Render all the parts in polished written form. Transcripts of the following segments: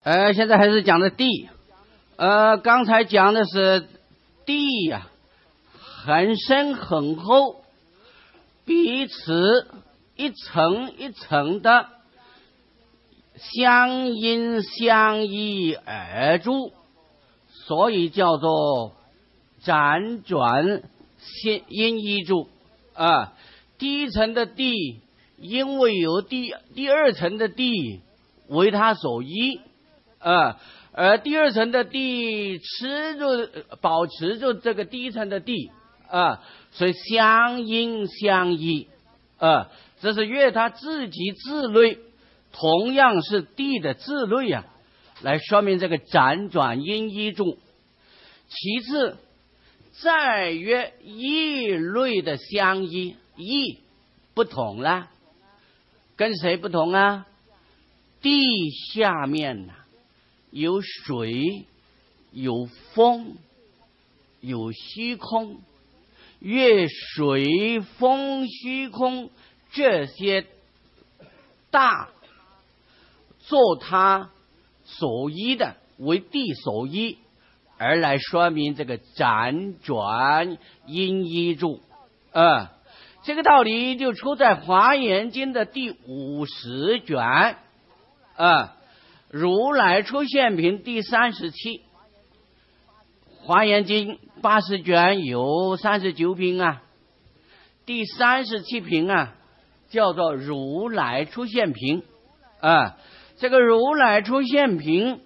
现在还是讲的地。刚才讲的是地呀，很深很厚，彼此一层一层的相因相依而住，所以叫做辗转因依住啊。第一层的地，因为有第二层的地为它所依啊，而第二层的地保持住这个第一层的地啊，所以相因相依啊。这是约它自己自类，同样是地的自类啊，来说明这个辗转因依住。其次，再约异类的相依，异不同了，跟谁不同啊？地下面有水，有风，有虚空，越水风虚空这些大做它所依的，为地所依，而来说明这个辗转因依住这个道理就出在《华严经》的第50卷如来出现品第37。华严经80卷有39品第37品叫做如来出现品这个如来出现品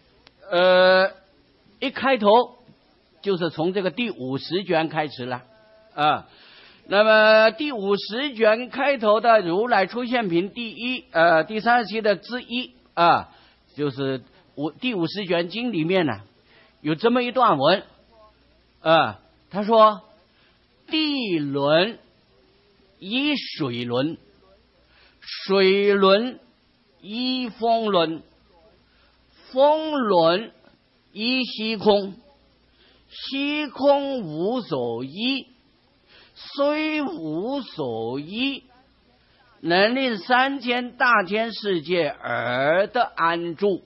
一开头就是从这个第50卷开始了那么第50卷开头的如来出现品第37的之一就是第50卷经里面有这么一段文他说地轮依水轮，水轮依风轮，风轮依虚空，虚空无所依，虽无所依，能令3000大千世界而得安住。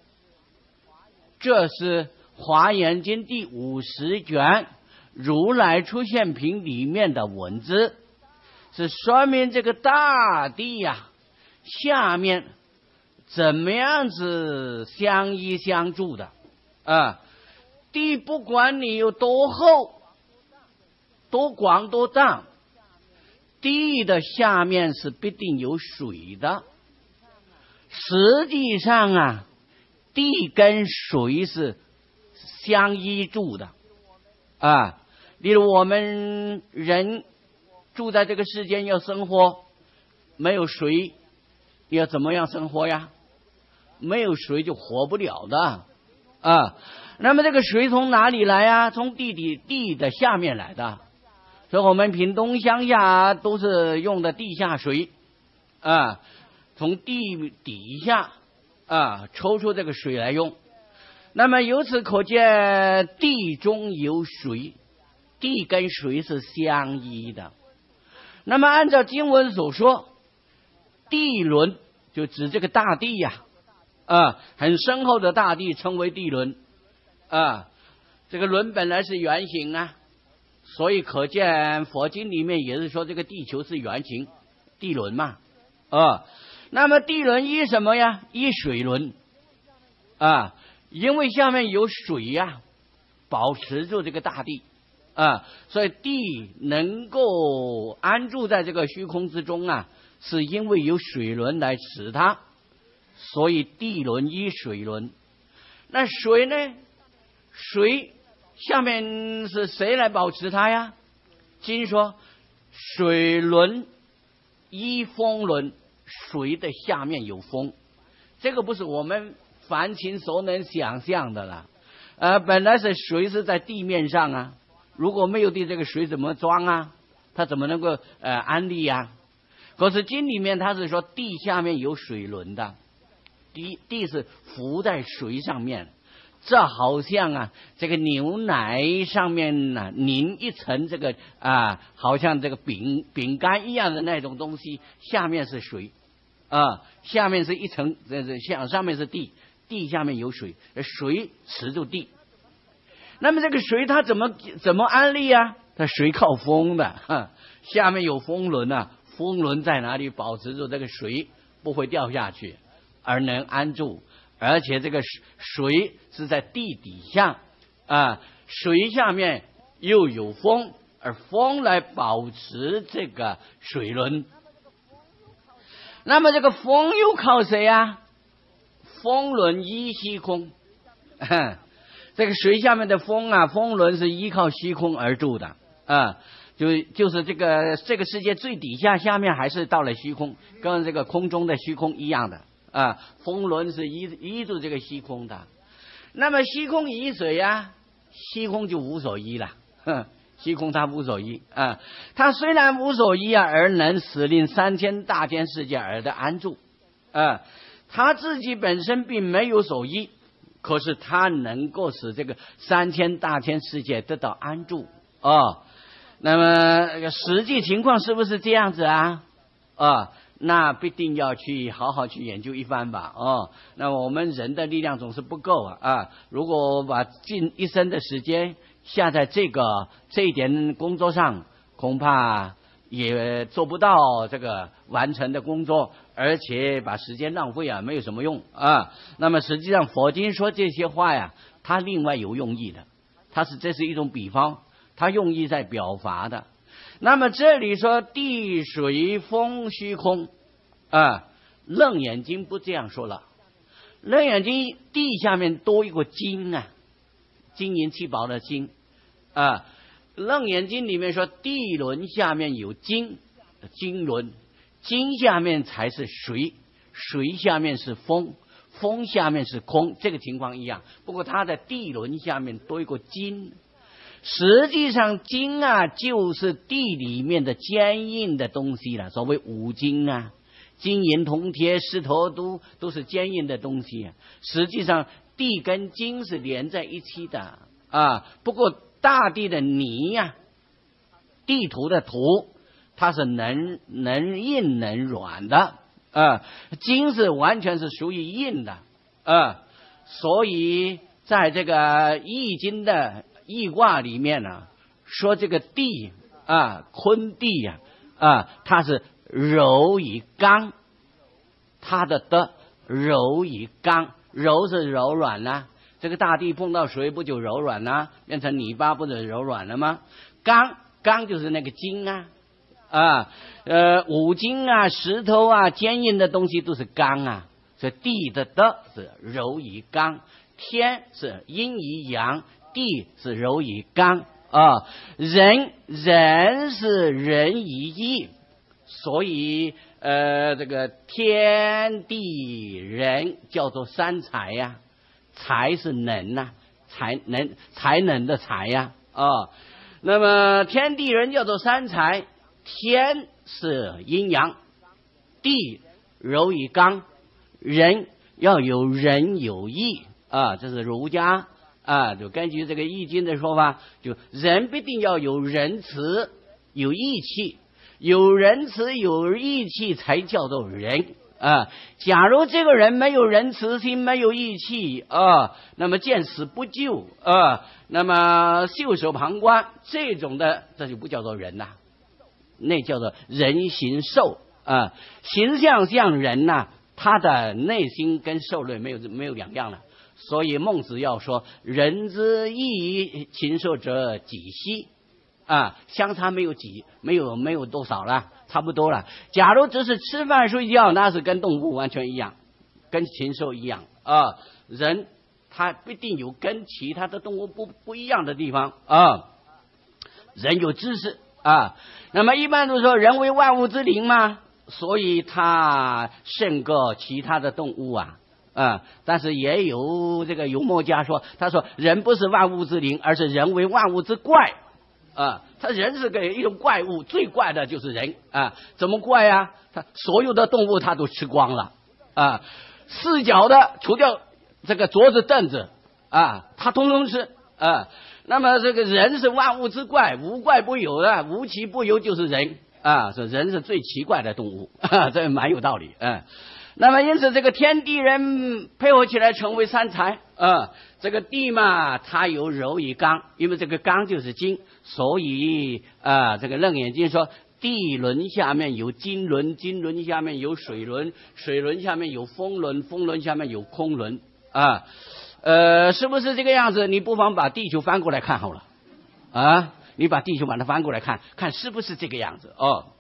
这是华严经第50卷如来出现品里面的文字，是说明这个大地下面怎么样子相依相住的地不管你有多厚多广多大，地的下面是必定有水的。实际上地跟水是相依住的例如我们人住在这个世间要生活，没有水要怎么样生活呀？没有水就活不了的那么这个水从哪里来呀？从地的下面来的。所以我们屏东乡下都是用的地下水从地底下抽出这个水来用。那么由此可见，地中有水，地跟水是相依的。那么按照经文所说，地轮就指这个大地很深厚的大地称为地轮这个轮本来是圆形所以可见佛经里面也是说这个地球是圆形，地轮嘛那么地轮依什么呀？依水轮因为下面有水保持住这个大地所以地能够安住在这个虚空之中是因为有水轮来使它，所以地轮依水轮。那水呢？水下面是谁来保持它呀？经说水轮依风轮，水的下面有风，这个不是我们凡情所能想象的了本来是水是在地面上如果没有地，这个水怎么装它怎么能够安立可是经里面它是说地下面有水轮的，地是浮在水上面，这好像这个牛奶上面淋一层这个好像这个饼干一样的那种东西，下面是水下面是一层上面是地地下面有水，水持住地。那么这个水它怎么安立啊？它水靠风的，下面有风轮啊，风轮在哪里保持住这个水不会掉下去，而能安住。而且这个水是在地底下水下面又有风，而风来保持这个水轮。那么这个风又靠谁啊？风轮依虚空，这个水下面的风啊，风轮是依靠虚空而住的就是这个世界最底下面还是到了虚空，跟这个空中的虚空一样的风轮是依住这个虚空的。那么虚空依水啊，虚空就无所依了，虚空它无所依它虽然无所依而能使令3000大千世界而的安住它自己本身并没有所依，可是它能够使这个3000大千世界得到安住那么实际情况是不是这样子那必定要去好好去研究一番吧那么我们人的力量总是不够如果把尽一生的时间下在这一点工作上，恐怕也做不到这个完成的工作，而且把时间浪费没有什么用那么实际上佛经说这些话呀，它另外有用意的，这是一种比方，它用意在表法的。那么这里说地水风虚空楞严经不这样说了，楞严经地下面多一个金金银七宝的金楞严经里面说地轮下面有金轮，金下面才是水，水下面是风，风下面是空，这个情况一样。不过它的地轮下面多一个金，实际上金就是地里面的坚硬的东西了，所谓五金金银铜铁石头都是坚硬的东西实际上地跟金是连在一起的不过大地的泥地图的土它是能硬能软的金是完全是属于硬的所以在这个易经的易卦里面说这个地坤地它是柔与刚，它的柔与刚，柔是柔软这个大地碰到水不就柔软变成泥巴不就柔软了吗？刚就是那个金五金石头坚硬的东西都是刚所以地的是柔与刚，天是阴与阳，地是柔与刚人是仁与义，所以这个天地人叫做三才才是能才能的才那么天地人叫做三才，天是阴阳，地柔与刚，人要有仁有义这是儒家就根据这个易经的说法，就人必定要有仁慈有义气，有仁慈有义气才叫做人假如这个人没有仁慈心没有义气那么见死不救那么袖手旁观，这种的这就不叫做人那叫做人形兽形象像人他的内心跟兽类没有两样了。所以孟子要说人之异禽兽者几希相差没有多少了，差不多了。假如只是吃饭睡觉，那是跟动物完全一样，跟禽兽一样人他必定有跟其他的动物不一样的地方人有知识那么一般都说人为万物之灵嘛，所以他胜过其他的动物但是也有这个油墨家说，他说人不是万物之灵，而是人为万物之怪他人是一种怪物，最怪的就是人怎么怪他所有的动物他都吃光了四脚的除掉这个桌子凳子他通通吃那么这个人是万物之怪，无怪不有的，无奇不有就是人所以人是最奇怪的动物这蛮有道理那么因此这个天地人配合起来成为三才。这个地嘛，它有柔与刚，因为这个刚就是金，所以这个楞严经说地轮下面有金轮，金轮下面有水轮，水轮下面有风轮，风轮下面有空轮。是不是这个样子？你不妨把地球翻过来看好了。你把地球把它翻过来看看是不是这个样子。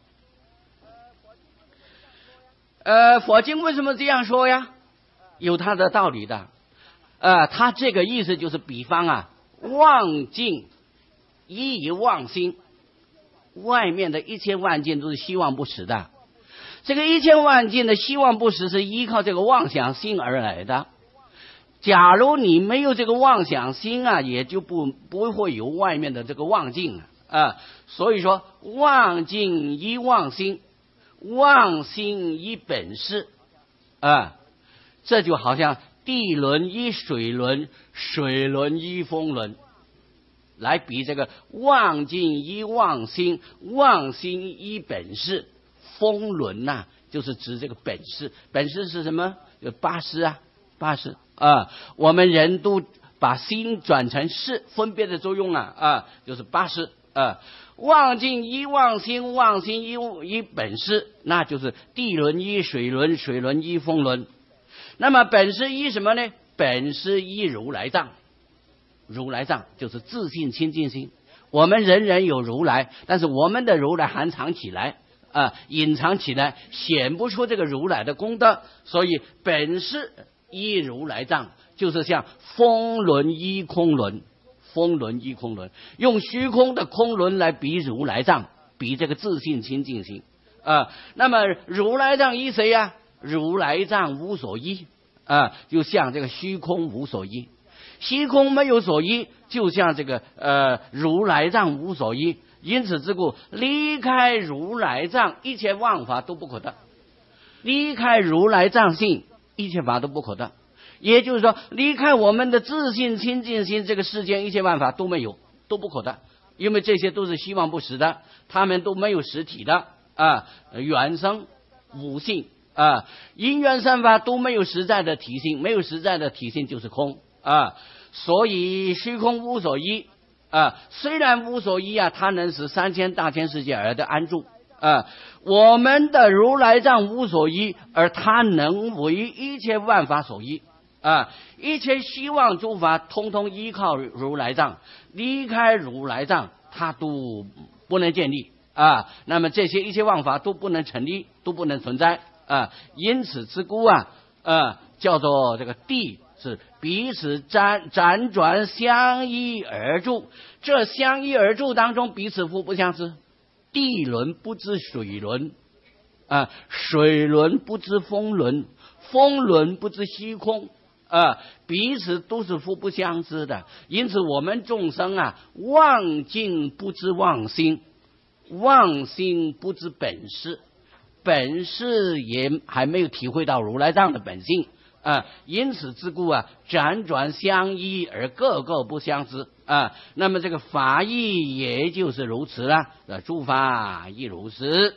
佛经为什么这样说呀？有它的道理的。它这个意思就是比方妄境依于妄心，外面的一千万境都是希望不实的，这个一千万境的希望不实是依靠这个妄想心而来的。假如你没有这个妄想心也就不会有外面的这个妄境所以说妄境依妄心，妄心依本事这就好像地轮依水轮，水轮依风轮，来比这个妄境依妄心，妄心依本事。风轮就是指这个本事，本事是什么？有八识八识我们人都把心转成识，分别的作用就是八识妄境依妄心，妄心依本事，那就是地轮依水轮，水轮依风轮。那么本事依什么呢？本事依如来藏，如来藏就是自信清净心。我们人人有如来，但是我们的如来含藏起来隐藏起来，显不出这个如来的功德，所以本事依如来藏，就是像风轮依空轮，风轮依空轮，用虚空的空轮来比如来藏，比这个自信清净心那么如来藏依谁呀？如来藏无所依就像这个虚空无所依，虚空没有所依，就像这个如来藏无所依。因此之故，离开如来藏，一切万法都不可得；离开如来藏性，一切法都不可得。也就是说，离开我们的自信清净心，这个世间一切万法都没有，都不可得，因为这些都是希望不实的，他们都没有实体的原生无性因缘三法都没有实在的体性，没有实在的体性就是空所以虚空无所依虽然无所依它能使3000大千世界而得安住我们的如来藏无所依，而它能为一切万法所依一切希望诸法通通依靠如来藏，离开如来藏它都不能建立那么这些一切万法都不能成立，都不能存在因此之故叫做这个地是彼此辗转相依而住，这相依而住当中彼此互不相知，地轮不知水轮水轮不知风轮，风轮不知虚空彼此都是互不相知的。因此我们众生妄境不知妄心，妄心不知本事，本事也还没有体会到如来藏的本性因此之故辗转相依而各个不相知那么这个法义也就是如此了诸法亦如是。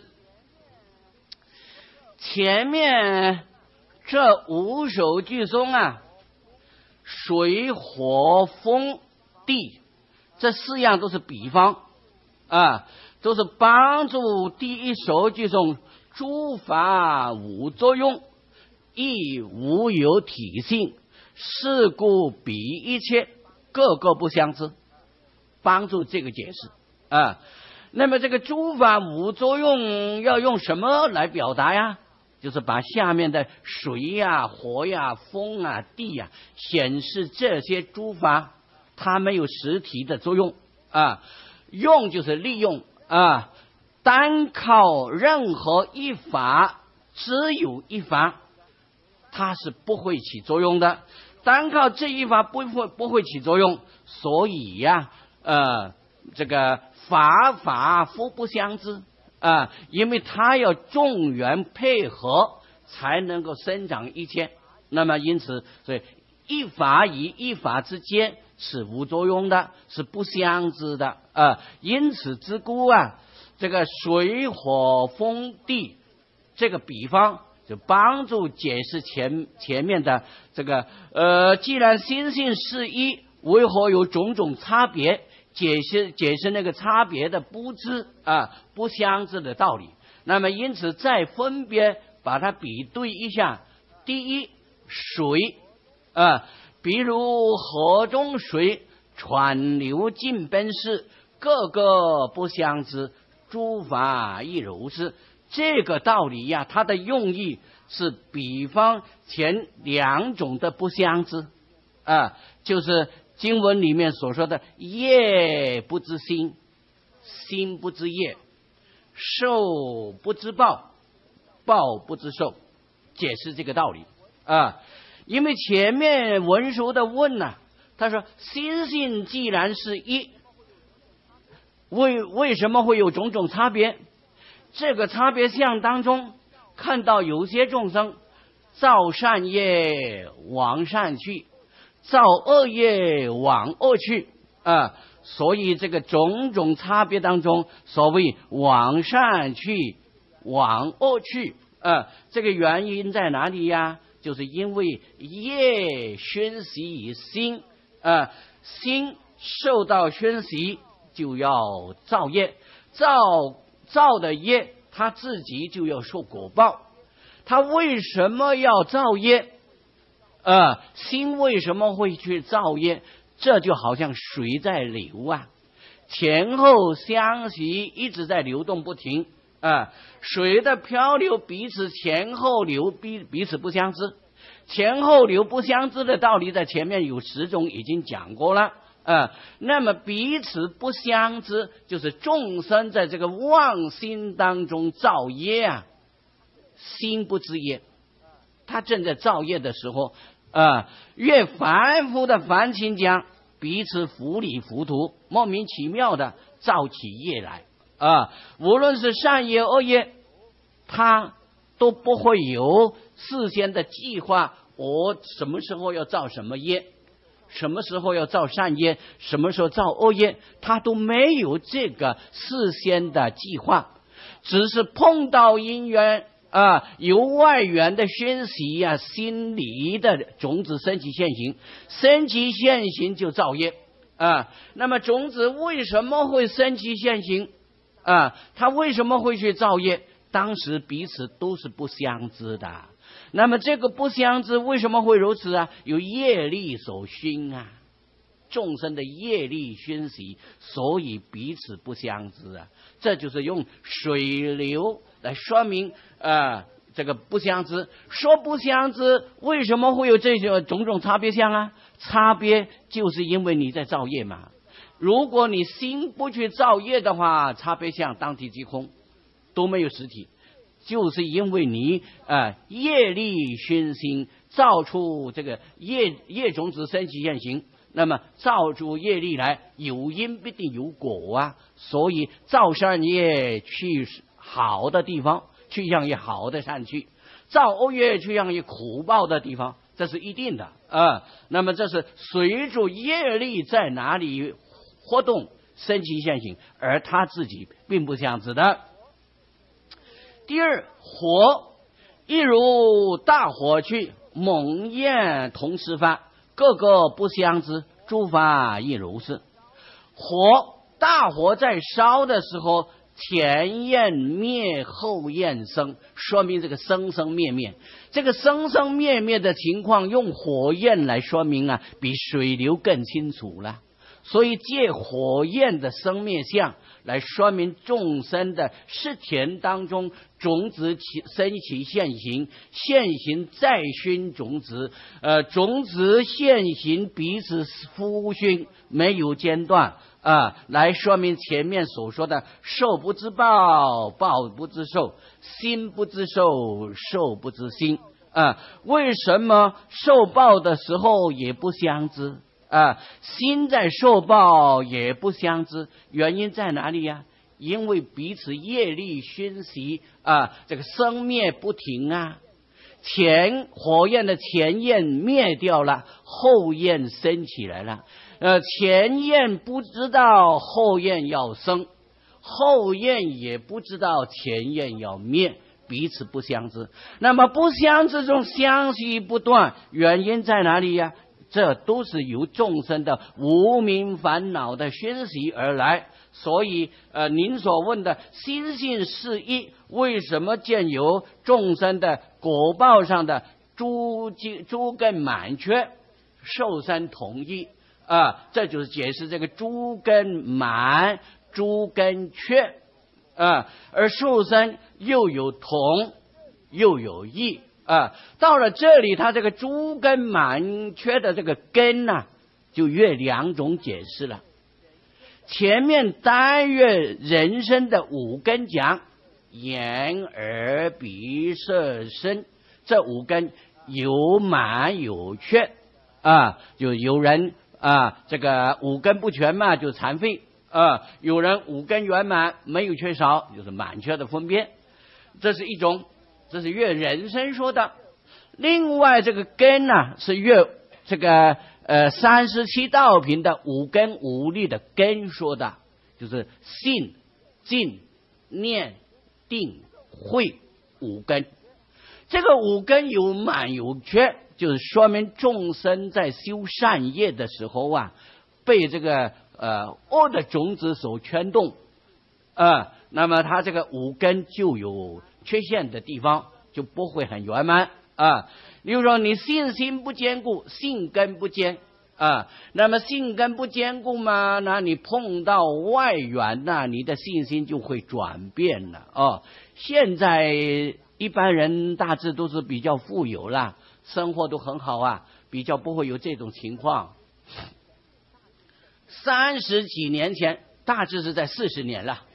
前面这5首句中水火风地这4样都是比方都是帮助第一首句中诸法无作用，亦无有体性，是故彼一切各个不相知，帮助这个解释那么这个诸法无作用要用什么来表达呀？就是把下面的水火风地显示这些诸法它没有实体的作用用就是利用单靠任何一法，只有一法它是不会起作用的，单靠这一法不会起作用，所以这个法互不相知因为它要众缘配合才能够生长一切，那么因此所以一法与一法之间是无作用的，是不相知的因此之故这个水火风地这个比方就帮助解释前面的这个既然心性是一，为何有种种差别？解释那个差别的不知不相知的道理。那么因此再分别把它比对一下。第一，水比如河中水，川流尽奔逝，各个不相知，诸法亦如是。这个道理呀，它的用意是比方前两种的不相知就是经文里面所说的业不知心，心不知业，受不知报，报不知受，解释这个道理因为前面文殊的问他说心性既然是一，为什么会有种种差别？这个差别相当中，看到有些众生造善业往善去，造恶业往恶去所以这个种种差别当中，所谓往善去往恶去这个原因在哪里呀？就是因为业熏习于心心受到熏习就要造业，造的业他自己就要受果报。他为什么要造业心为什么会去造业？这就好像水在流前后相袭，一直在流动不停水的漂流彼此前后流彼此不相知，前后流不相知的道理在前面有10种已经讲过了那么彼此不相知，就是众生在这个妄心当中造业心不知业，他正在造业的时候越凡夫的凡情讲，彼此糊里糊涂莫名其妙的造起业来无论是善业恶业，他都不会有事先的计划，我什么时候要造什么业，什么时候要造善业，什么时候造恶业，他都没有这个事先的计划，只是碰到因缘由外缘的熏习心理的种子升起现行，升起现行就造业那么种子为什么会升起现行他为什么会去造业？当时彼此都是不相知的。那么这个不相知为什么会如此有业力所熏众生的业力熏习，所以彼此不相知这就是用水流来说明这个不相知。说不相知为什么会有这种种差别相差别就是因为你在造业嘛。如果你心不去造业的话，差别相当体即空，都没有实体，就是因为你业力熏心，造出这个业种子升起现行，那么造出业力来，有因必定有果所以造善业去好的地方，去向于好的善去，造恶业去向于苦报的地方，这是一定的那么这是随着业力在哪里活动升起现行，而他自己并不相知的。第二，火一如大火去，猛焰同时发，各个不相知，诸法亦如是。大火在烧的时候，前焰灭后焰生，说明这个生生灭灭，这个生生灭灭的情况用火焰来说明比水流更清楚了。所以借火焰的生灭相来说明众生的识田当中种子升起现行，现行再熏种子种子现行彼此复熏，没有间断来说明前面所说的受不知报，报不知受，心不知受，受不知心为什么受报的时候也不相知心在受报也不相知？原因在哪里因为彼此业力熏习这个生灭不停火焰的前焰灭掉了，后焰升起来了前焰不知道后焰要生，后焰也不知道前焰要灭， 彼此不相知。那么不相知中相续不断，原因在哪里呀？这都是由众生的无明烦恼的熏习而来。所以您所问的心性是一，为什么见有众生的果报上的诸根满缺，受生同一这就是解释这个诸根满诸根缺而受生又有同又有异到了这里，他这个诸根满缺的这个根就越两种解释了。前面单月人生的五根讲，眼耳鼻舌身，这五根有满有缺就有人这个五根不全嘛，就残废有人五根圆满，没有缺少，就是满缺的分别。这是一种，这是越人生说的。另外这个根是越这个37道品的五根五力的根说的，就是信静念定慧五根。这个五根有满有缺，就是说明众生在修善业的时候被这个恶的种子所牵动那么他这个五根就有缺陷的地方，就不会很圆满例如说你信心不坚固，信根不坚那么信根不坚固嘛，那你碰到外缘你的信心就会转变了现在一般人大致都是比较富有啦，生活都很好比较不会有这种情况。30几年前，大致是在40年了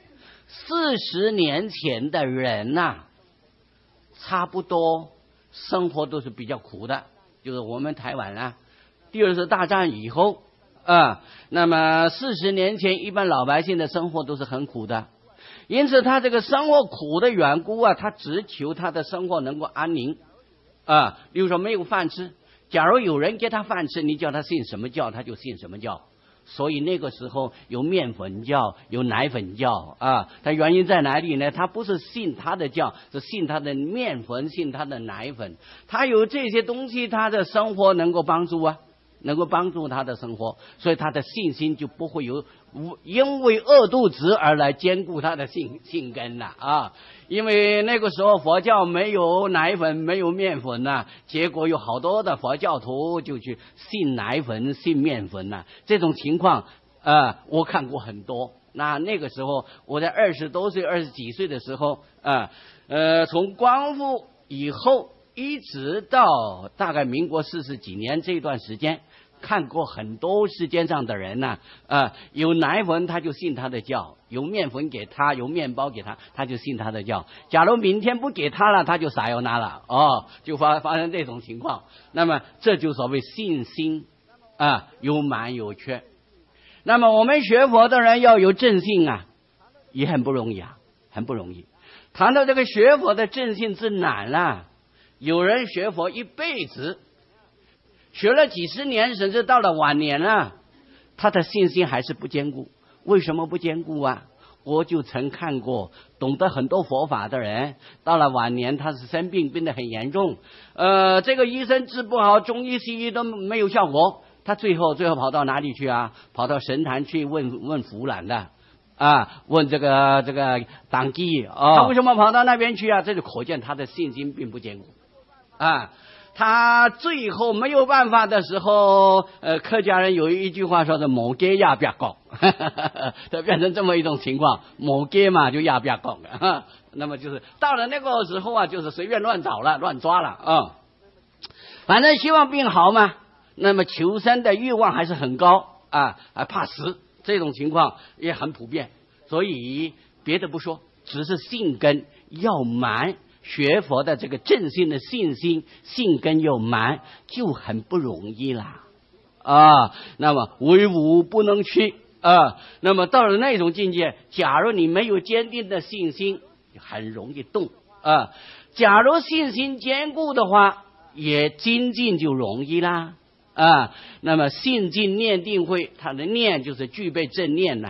，40年前的人差不多生活都是比较苦的，就是我们台湾第二次大战以后那么40年前一般老百姓的生活都是很苦的，因此他这个生活苦的缘故他只求他的生活能够安宁例如说没有饭吃，假如有人给他饭吃，你叫他信什么教他就信什么教。所以那个时候有面粉教，有奶粉教它原因在哪里呢？他不是信他的教，是信他的面粉，信他的奶粉。他有这些东西，他的生活能够帮助能够帮助他的生活，所以他的信心就不会有因为饿肚子而来兼顾他的信根了因为那个时候佛教没有奶粉，没有面粉结果有好多的佛教徒就去信奶粉信面粉这种情况我看过很多。那个时候我在20多岁20几岁的时候从光复以后一直到大概民国40几年这段时间，看过很多世界上的人有奶粉他就信他的教，有面粉给他，有面包给他，他就信他的教。假如明天不给他了，他就撒药拿了就发生这种情况。那么这就所谓信心有满有缺。那么我们学佛的人要有正信也很不容易很不容易。谈到这个学佛的正信之难有人学佛一辈子，学了几十年，甚至到了晚年他的信心还是不坚固。为什么不坚固我就曾看过懂得很多佛法的人，到了晚年他是生病病得很严重这个医生治不好，中医西医都没有效果，他最后跑到哪里去跑到神坛去问符兰的问这个党纪他为什么跑到那边去这就可见他的信心并不坚固他最后没有办法的时候客家人有一句话说的某给压别讲就变成这么一种情况，某给嘛就压别讲了那么就是到了那个时候就是随便乱找了乱抓了反正希望病好嘛，那么求生的欲望还是很高怕死，这种情况也很普遍。所以别的不说，只是信根要满，学佛的这个正信的信心信根又满，就很不容易啦那么为吾不能去那么到了那种境界，假如你没有坚定的信心，很容易动假如信心坚固的话，也精进就容易啦那么信静念定慧，他的念就是具备正念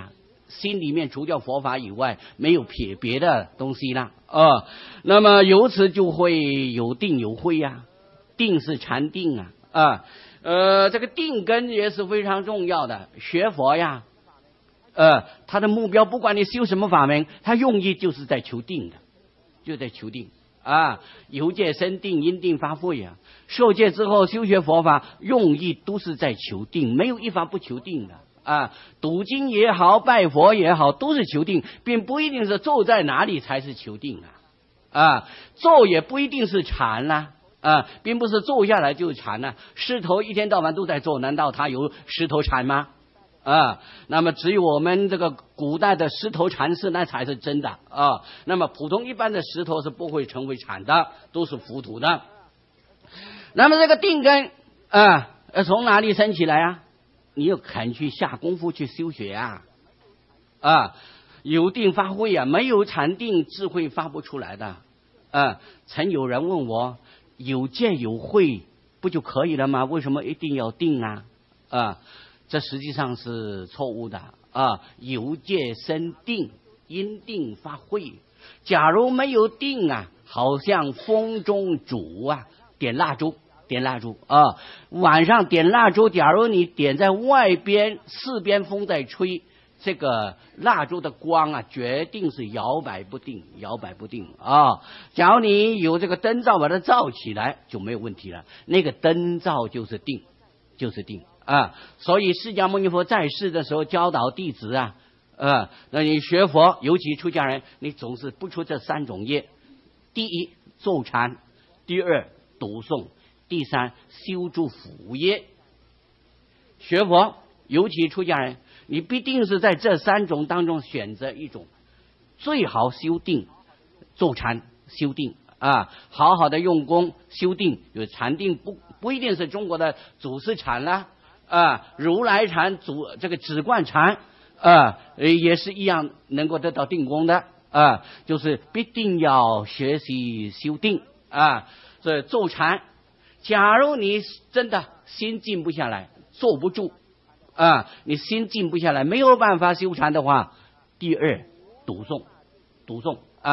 心里面除掉佛法以外，没有别的东西了那么由此就会有定有慧呀，定是禅定这个定根也是非常重要的。学佛呀，他的目标不管你修什么法门，他用意就是在求定的，就在求定由戒生定，因定发慧受戒之后修学佛法，用意都是在求定，没有一法不求定的读经也好，拜佛也好，都是求定，并不一定是坐在哪里才是求定坐也不一定是禅并不是坐下来就是禅石头一天到晚都在坐，难道他有石头禅吗？那么只有我们这个古代的石头禅师那才是真的那么普通一般的石头是不会成为禅的，都是浮屠的。那么这个定根从哪里生起来你又肯去下功夫去修学有定发慧没有禅定智慧发不出来的曾有人问我，有戒有慧不就可以了吗？为什么一定要定这实际上是错误的由戒生定，因定发慧。假如没有定好像风中烛点蜡烛晚上点蜡烛，假如你点在外边，四边风在吹，这个蜡烛的光决定是摇摆不定假如你有这个灯罩把它照起来就没有问题了，那个灯罩就是定所以释迦牟尼佛在世的时候教导弟子那你学佛，尤其出家人，你总是不出这三种业：第一坐禅，第二读诵，第三修诸福业。学佛尤其出家人，你必定是在这三种当中选择一种，最好修定，坐禅修定好好的用功修定。有禅定不一定是中国的祖师禅啦如来禅这个止观禅也是一样能够得到定功的就是必定要学习修定所以坐禅，假如你真的心静不下来，坐不住你心静不下来，没有办法修禅的话，第二读诵读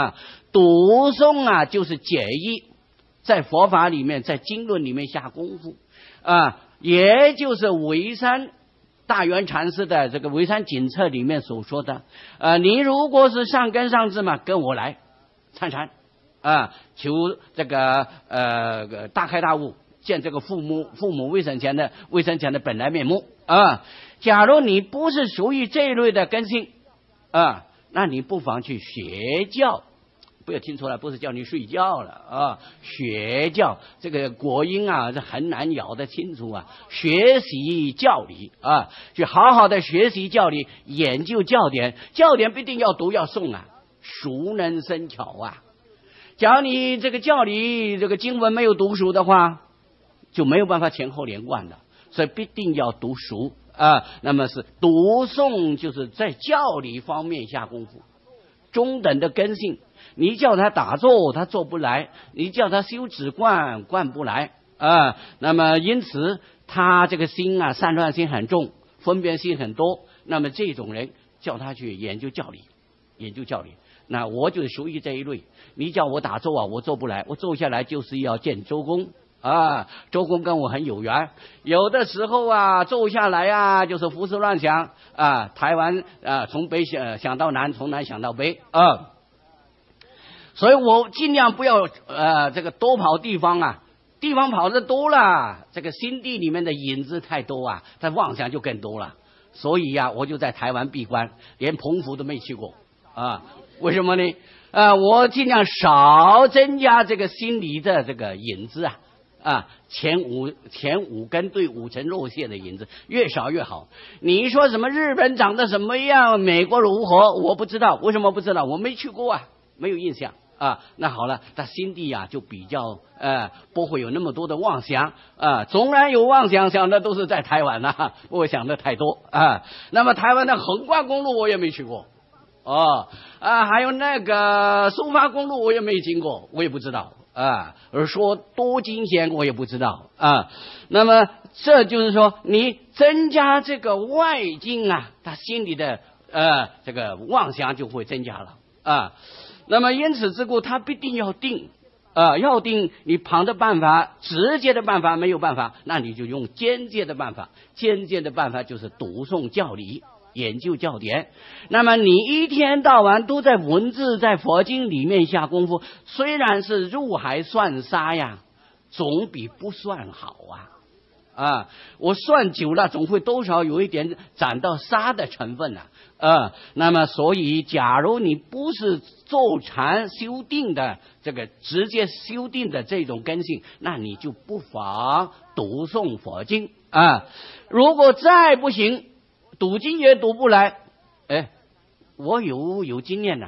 诵就是解义，在佛法里面，在经论里面下功夫也就是维山大圆禅师的这个维山锦册里面所说的你如果是上根上智嘛，跟我来参禅求这个大开大悟，见这个父母未生前的本来面目假如你不是属于这一类的根性那你不妨去学教，不要听出来不是叫你睡觉了学教这个国音这很难咬得清楚学习教理去好好的学习教理，研究教典必定要读要诵熟能生巧假如你这个教理这个经文没有读熟的话，就没有办法前后连贯的，所以必定要读熟那么是读诵，就是在教理方面下功夫。中等的根性，你叫他打坐他做不来，你叫他修止观不来那么因此他这个心散乱心很重，分别心很多，那么这种人叫他去研究教理，那我就属于这一类。你叫我打坐我做不来，我坐下来就是要见周公周公跟我很有缘，有的时候坐下来就是胡思乱想台湾从北想到南，从南想到北所以我尽量不要这个多跑地方地方跑得多了，这个心地里面的影子太多他妄想就更多了。所以我就在台湾闭关，连澎湖都没去过为什么呢我尽量少增加这个心理的这个影子前五根对五尘落谢的影子越少越好。你说什么日本长得什么样，美国如何，我不知道。为什么不知道？我没去过没有印象那好了，他心地就比较不会有那么多的妄想纵然有妄想，想的都是在台湾不会想的太多那么台湾的横贯公路我也没去过还有那个苏花公路我也没经过，我也不知道而说多惊险我也不知道那么这就是说，你增加这个外境他心里的这个妄想就会增加了啊。那么因此之故，他必定要定。要定你旁的办法，直接的办法没有办法，那你就用间接的办法。间接的办法就是读诵教理，研究教典。那么你一天到晚都在文字、在佛经里面下功夫，虽然是入海算沙呀，总比不算好啊。我算久了，总会多少有一点沾到沙的成分那么所以假如你不是坐禅修定的这个直接修定的这种根性，那你就不妨读诵佛经如果再不行，读经也读不来，我有经验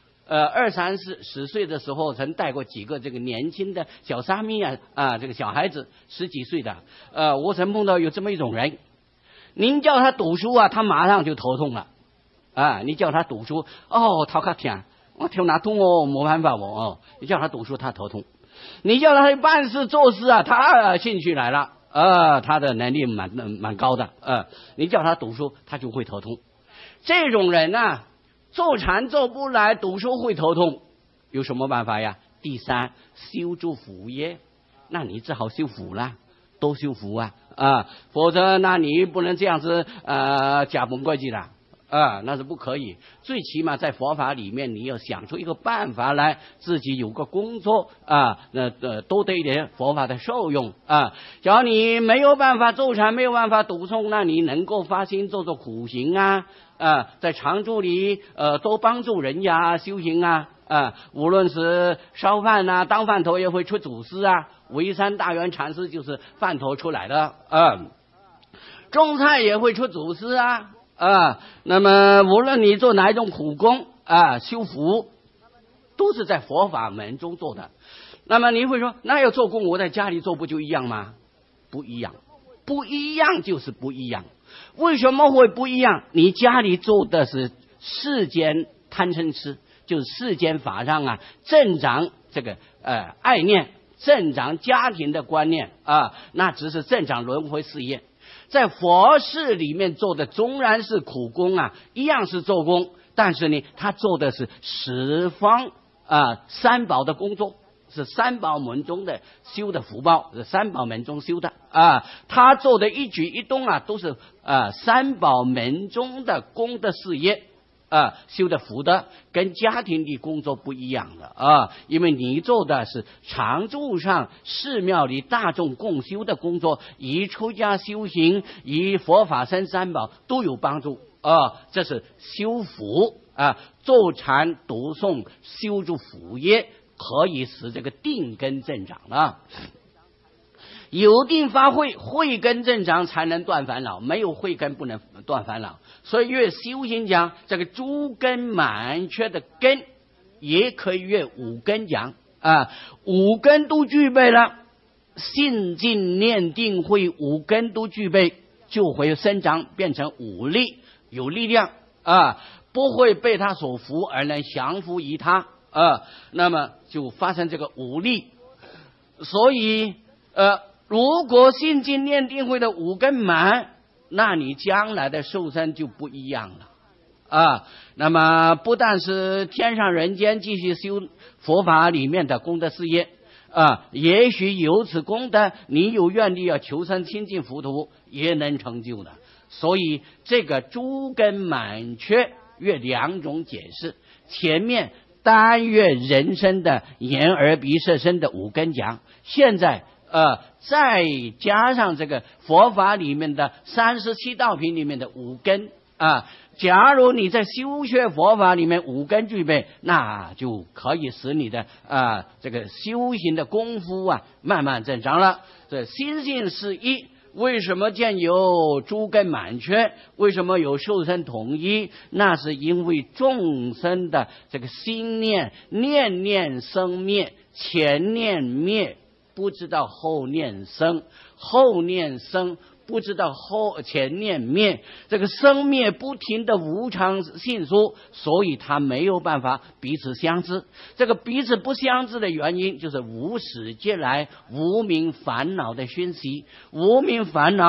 20-30岁的时候曾带过几个这个年轻的小沙弥这个小孩子10几岁的我曾碰到有这么一种人，您叫他读书他马上就头痛了你叫他读书头壳痛，我头哪痛没办法你叫他读书他头痛，你叫他办事做事他兴趣来了他的能力蛮高的你叫他读书他就会头痛。这种人坐禅做不来，读书会头痛，有什么办法呀？第三，修诸福业，那你只好修福了，多修福否则那你不能这样子假崩过去了那是不可以。最起码在佛法里面，你要想出一个办法来，自己有个工作多得一点佛法的受用假如你没有办法坐禅，没有办法读诵，那你能够发心做苦行在常住里多帮助人家修行无论是烧饭当饭头也会出祖师维山大圆禅师就是饭头出来的种菜也会出祖师那么无论你做哪一种苦功修福，都是在佛法门中做的。那么你会说，那要做功我在家里做不就一样吗？不一样，不一样就是不一样。为什么会不一样？你家里做的是世间贪嗔痴，就是世间法上增长这个爱念，增长家庭的观念那只是增长轮回事业。在佛事里面做的终然是苦功一样是做功，但是呢他做的是十方三宝的工作，是三宝门中的修的福报，是三宝门中修的他做的一举一动都是三宝门中的功德事业修的福德，跟家庭里工作不一样的因为你做的是常住上寺庙里大众共修的工作，以出家修行，以佛法僧三宝都有帮助这是修福坐禅读诵修诸福业，可以使这个定根增长了。有定发慧，慧根增长才能断烦恼，没有慧根不能断烦恼。所以越修行讲这个诸根满缺的根，也可以越五根讲五根都具备了，信静念定慧五根都具备，就会生长变成五力，有力量不会被他所服而能降服于他那么就发生这个五力。所以如果信静念定慧的五根满，那你将来的受身就不一样了那么不但是天上人间继续修佛法里面的功德事业也许由此功德，你有愿力要求生亲近佛陀，也能成就的。所以这个诸根满缺约两种解释，前面单约人身的眼耳鼻舌身的五根讲，现在再加上这个佛法里面的37道品里面的五根假如你在修学佛法里面五根具备，那就可以使你的这个修行的功夫慢慢增长了。这心性是一，为什么见有诸根满缺？为什么有受身统一？那是因为众生的这个心念，念念生灭，前念灭，不知道后念生，后念生，不知道前念灭，这个生灭不停的无常性说，所以他没有办法彼此相知。这个彼此不相知的原因，就是无始劫来无明烦恼的熏习，无明烦恼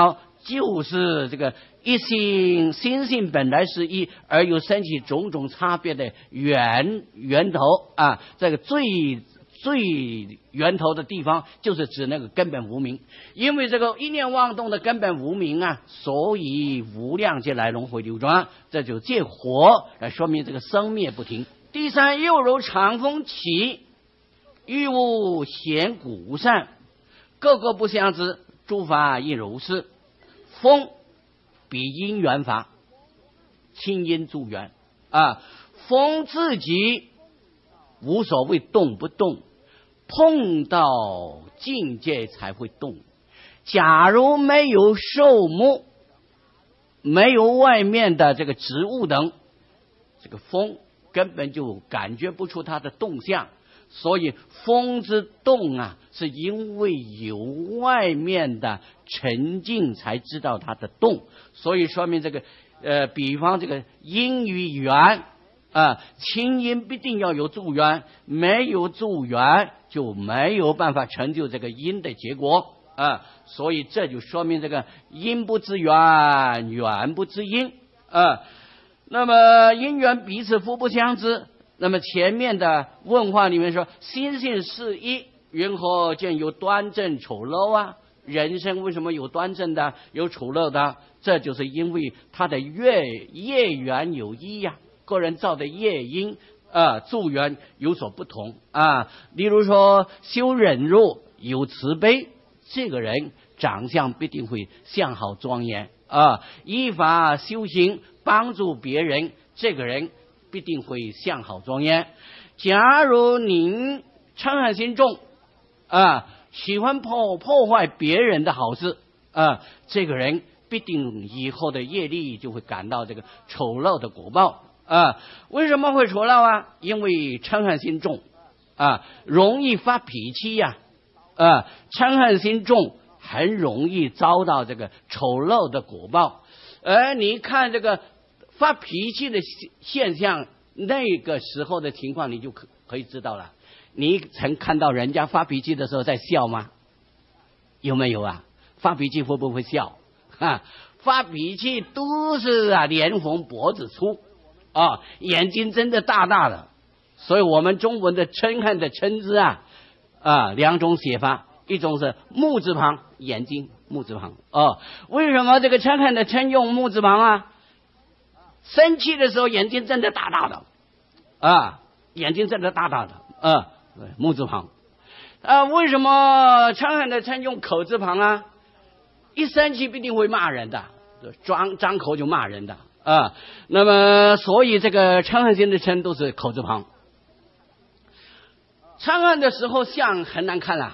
就是这个一心，心性本来是一，而又升起种种差别的源头啊。这个最源头的地方，就是指那个根本无明。因为这个一念妄动的根本无明啊，所以无量劫来轮回流转，这就借火来说明这个生灭不停。第三，又如长风起，欲物显古善，各个不相知，诸法亦如是。风比因缘法，清因助缘啊。风自己无所谓动不动，碰到境界才会动。假如没有树木，没有外面的这个植物等，这个风根本就感觉不出它的动向。所以风之动啊，是因为有外面的沉静才知道它的动。所以说明这个比方这个因与缘啊，清因必定要有助缘，没有助缘就没有办法成就这个因的结果啊。所以这就说明这个因不知缘，缘不知因啊。那么因缘彼此互不相知。那么前面的问话里面说，心性是一，云何见有端正丑陋啊？人生为什么有端正的，有丑陋的？这就是因为他的业缘有异呀，个人造的业因助缘有所不同啊。例如说修忍辱，有慈悲，这个人长相必定会相好庄严啊。依法修行，帮助别人，这个人必定会相好庄严。假如您嗔恨心重啊，喜欢破坏别人的好事啊，这个人必定以后的业力就会感到这个丑陋的果报啊。为什么会丑陋啊？因为嗔恨心重啊，容易发脾气呀嗔恨心重，很容易遭到这个丑陋的果报。而你看这个发脾气的现象，那个时候的情况你就可以知道了。你曾看到人家发脾气的时候在笑吗？有没有啊？发脾气会不会笑发脾气都是脸红脖子粗眼睛睁得大大的。所以我们中文的嗔恨的嗔字两种写法，一种是木字旁，眼睛木字旁为什么这个嗔恨的嗔用木字旁啊？生气的时候眼睛睁得大大的眼睛睁得大大的木字旁为什么嗔恨的嗔用口字旁啊？一生气必定会骂人的，张口就骂人的那么所以这个嗔恨心的嗔都是口字旁。嗔恨的时候相很难看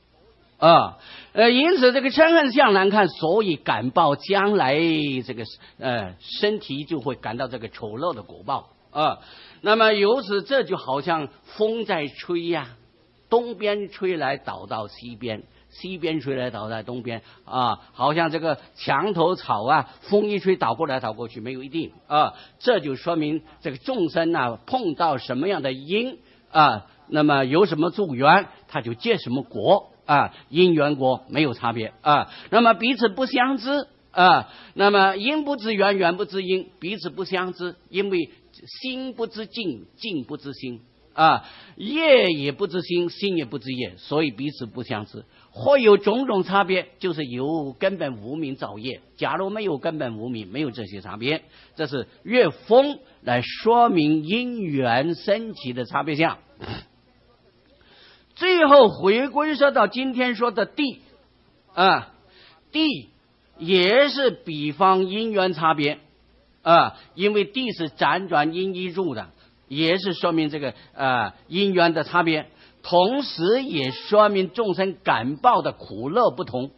因此这个嗔恨相难看，所以感报将来这个身体就会感到这个丑陋的果报那么由此这就好像风在吹呀，东边吹来倒到西边，西边吹来倒在东边好像这个墙头草风一吹倒过来倒过去，没有一定这就说明这个众生碰到什么样的因那么有什么助缘，他就结什么果因缘果没有差别那么彼此不相知那么因不知缘，缘不知因，彼此不相知，因为心不知境，境不知心业也不知心，心也不知业，所以彼此不相知。会有种种差别，就是由根本无明造业。假如没有根本无明，没有这些差别，这是乐风来说明因缘升起的差别相。最后回归说到今天说的地地也是比方因缘差别因为地是辗转因一入的，也是说明这个因缘的差别，同时也说明众生感报的苦乐不同，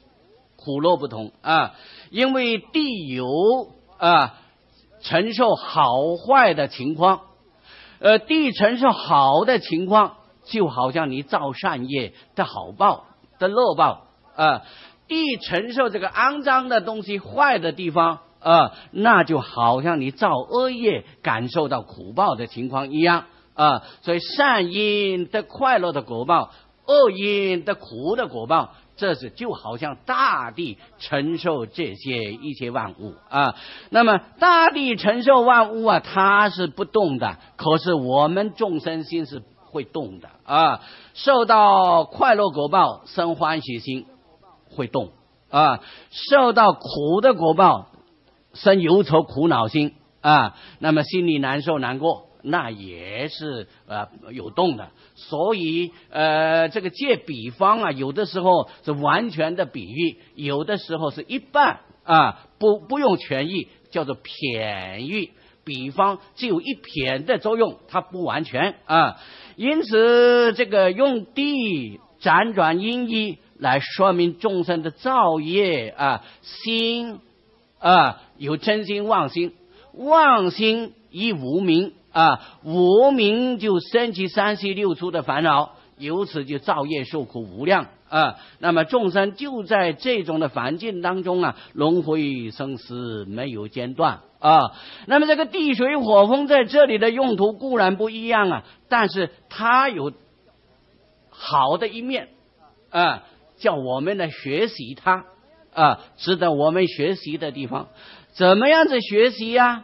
因为地有承受好坏的情况地承受好的情况，就好像你造善业的好报的乐报地承受这个肮脏的东西坏的地方那就好像你造恶业感受到苦报的情况一样所以善因的快乐的果报，恶因的苦的果报， 这是就好像大地承受这些一切万物啊。那么大地承受万物啊，它是不动的，可是我们众生心是会动的啊。受到快乐果报生欢喜心会动啊，受到苦的果报生忧愁苦恼心啊，那么心里难受难过，那也是有动的。所以这个借比方啊，有的时候是完全的比喻，有的时候是一半啊，不用全意，叫做偏喻。比方只有一偏的作用，它不完全啊。因此这个用地辗转因依来说明众生的造业啊，心啊有真心妄心，妄心亦无明啊，无明就升起36处的烦恼，由此就造业受苦无量啊。那么众生就在这种的环境当中啊，轮回生死没有间断啊。那么这个地水火风在这里的用途固然不一样啊，但是它有好的一面啊，叫我们来学习它啊，值得我们学习的地方。怎么样子学习呀？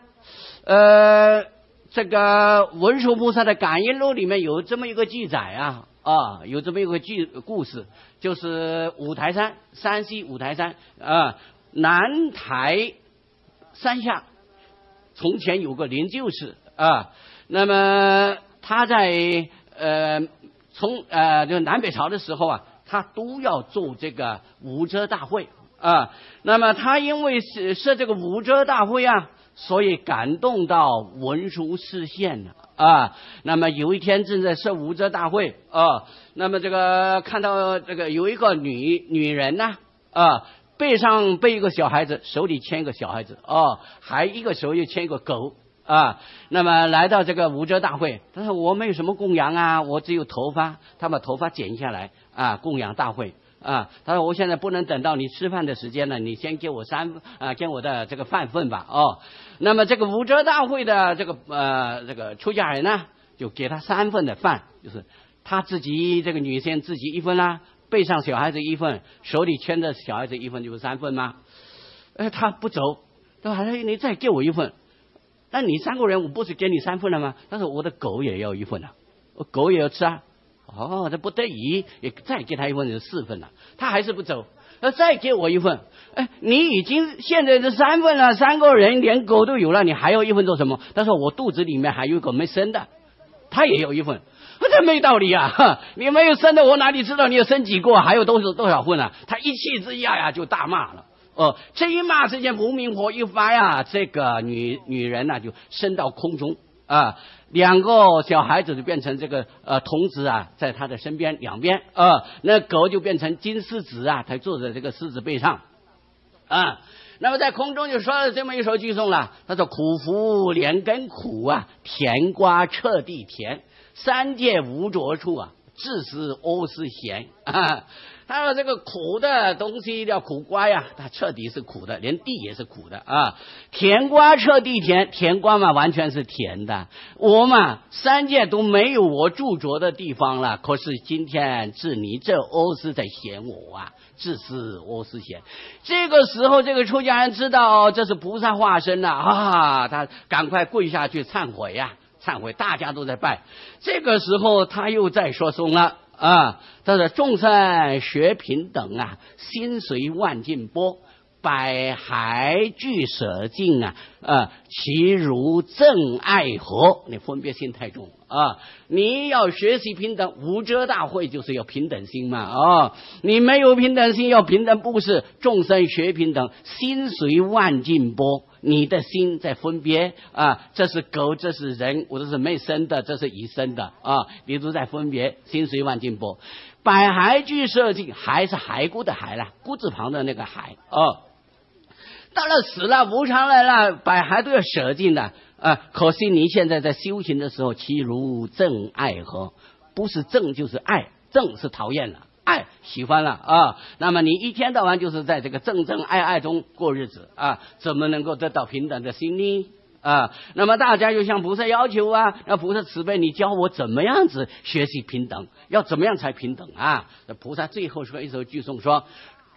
这个文殊菩萨的感应录里面有这么一个记载啊，有这么一个故事，就是五台山，山西五台山啊，南台山下从前有个灵鹫士啊，那么他在就南北朝的时候啊，他都要做这个五遮大会啊。那么他因为是这个五遮大会啊，所以感动到文殊示现了啊。那么有一天正在设五遮大会啊，那么这个看到这个有一个女人呢背上背一个小孩子，手里牵一个小孩子还一个手又牵一个狗啊。那么来到这个五遮大会，他说我没有什么供养啊，我只有头发，他把头发剪下来啊，供养大会啊。他说我现在不能等到你吃饭的时间了，你先给我给我的这个饭份吧那么这个五遮大会的这个出家人呢，就给他3份的饭，就是他自己这个女性自己1份啦，背上小孩子1份，手里牵着小孩子1份，就是3份吗？他不走，他说你再给我1份。那你3个人我不是给你3份了吗？他说我的狗也要1份我狗也要吃啊。这不得已也再给他1份，就4份了。他还是不走，再给我1份。你已经现在是3份了，3个人连狗都有了，你还要1份做什么？他说我肚子里面还有一个没生的，他也有1份。这没道理啊！你没有生的，我哪里知道你有生几个？还有多少份啊？他一气之下呀，就大骂了。这一骂之间，无名火一发呀，这个女人呢就升到空中啊，2个小孩子就变成这个童子啊，在他的身边两边那狗就变成金狮子啊，他坐在这个狮子背上啊。那么在空中就说了这么一首句颂了，他说苦福连根苦啊，甜瓜彻地甜，3界无着处啊，自是阿是咸啊。他说这个苦的东西叫苦瓜呀，它彻底是苦的，连地也是苦的啊。甜瓜彻地甜，甜瓜嘛完全是甜的。我嘛3界都没有我住着的地方了，可是今天是你这阿是在嫌我啊，自是阿是嫌。这个时候这个出家人知道这是菩萨化身了他赶快跪下去忏悔呀，忏悔，大家都在拜。这个时候他又在说诵了他说众生学平等啊，心随万境波，百骸俱舍尽其如正爱河。你分别心太重你要学习平等，五遮大会就是要平等心嘛你没有平等心，要平等布施，众生学平等，心随万境波。你的心在分别这是狗，这是人，我这是没生的，这是已生的你都在分别，心随万境波。百骸俱舍尽，骸是骸骨的骸啦，骨字旁的那个骸到了死了无常来了，百骸都要舍尽的可惜你现在在修行的时候，其如正爱河，不是正就是爱，正是讨厌了，爱喜欢了那么你一天到晚就是在这个正正爱爱中过日子怎么能够得到平等的心呢那么大家就向菩萨要求啊，那菩萨慈悲，你教我怎么样子学习平等，要怎么样才平等啊？那菩萨最后说一首句颂说，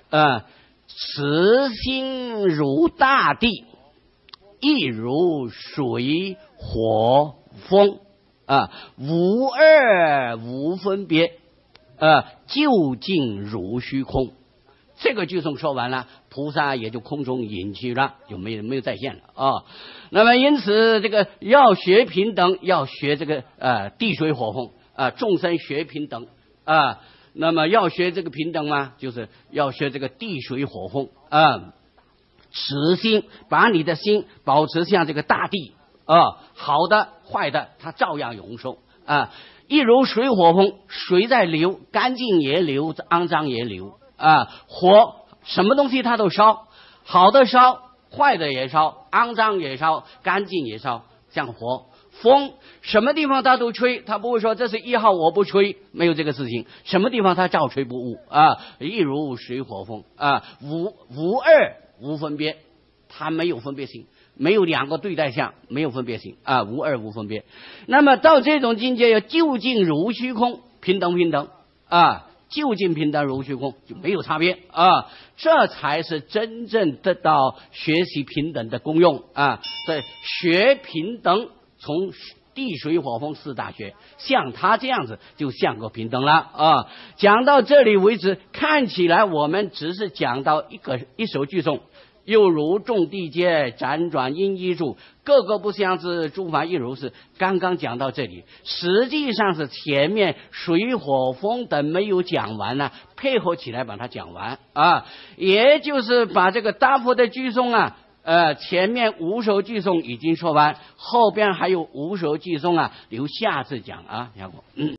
慈心如大地，亦如水火风，无二无分别，究竟如虚空。这个句颂说完了，菩萨也就空中隐去了，就没有再现了啊。那么因此这个要学平等，要学这个地水火风众生学平等那么要学这个平等嘛，就是要学这个地水火风慈心，把你的心保持像这个大地好的坏的它照样容受一如水火风，水在流，干净也流，肮脏也流火什么东西它都烧，好的烧，坏的也烧，肮脏也烧，干净也烧，像火。风什么地方它都吹，它不会说这是1号我不吹，没有这个事情，什么地方它照吹不误一如水火风无二无分别，它没有分别心，没有两个对待相，没有分别心无二无分别。那么到这种境界要究竟如虚空，平等究竟平等如虚空，就没有差别这才是真正得到学习平等的功用所以学平等，从地水火风4大学，像他这样子就像个平等了讲到这里为止，看起来我们只是讲到一首句颂，又如众地界，辗转因一处，各个不相知，诸法亦如是。刚刚讲到这里，实际上是前面水火风等没有讲完配合起来把它讲完也就是把这个大佛的句颂前面5首句颂已经说完，后边还有5首句颂留下次讲